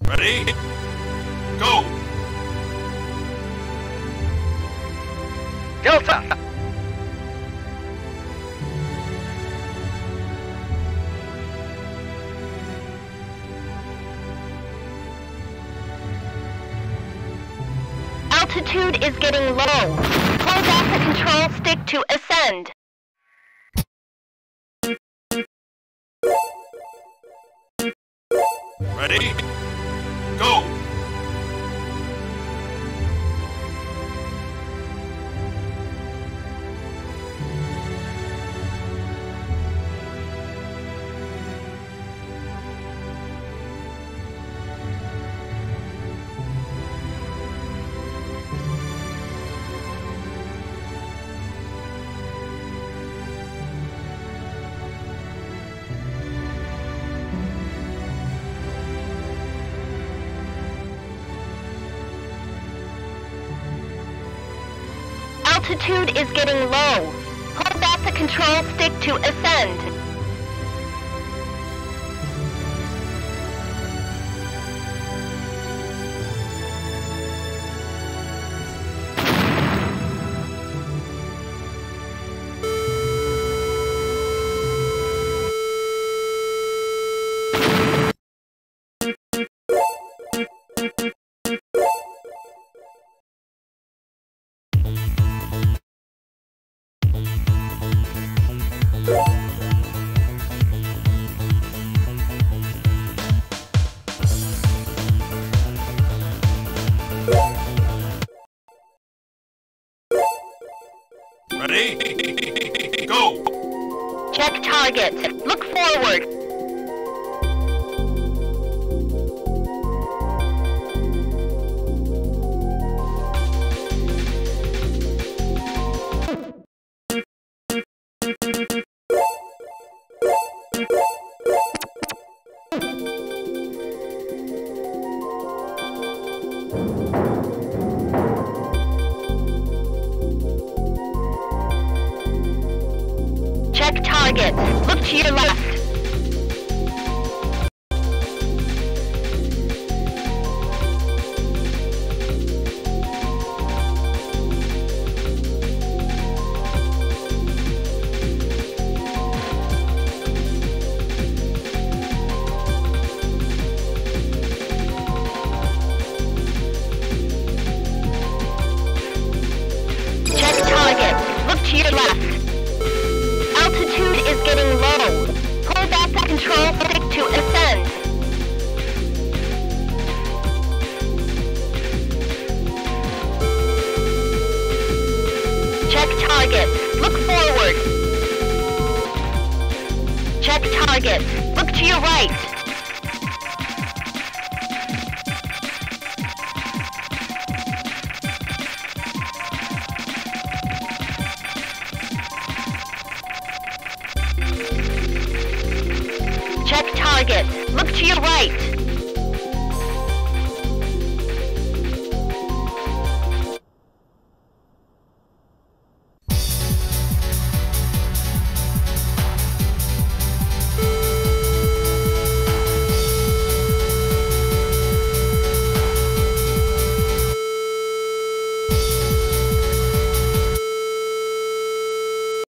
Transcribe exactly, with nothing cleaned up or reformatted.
Ready? Go! Delta! Altitude is getting low. Hold down the control stick to ascend. Ready? Go! Altitude is getting low. Hold back the control stick to ascend. Ready? Go! Check target. Look forward. Check target. Look to your left. Check target. Look to your left. Altitude is getting low. Hold back the control stick to ascend. Check target. Look forward. Check target. Look to your right. Check target. Look to your right.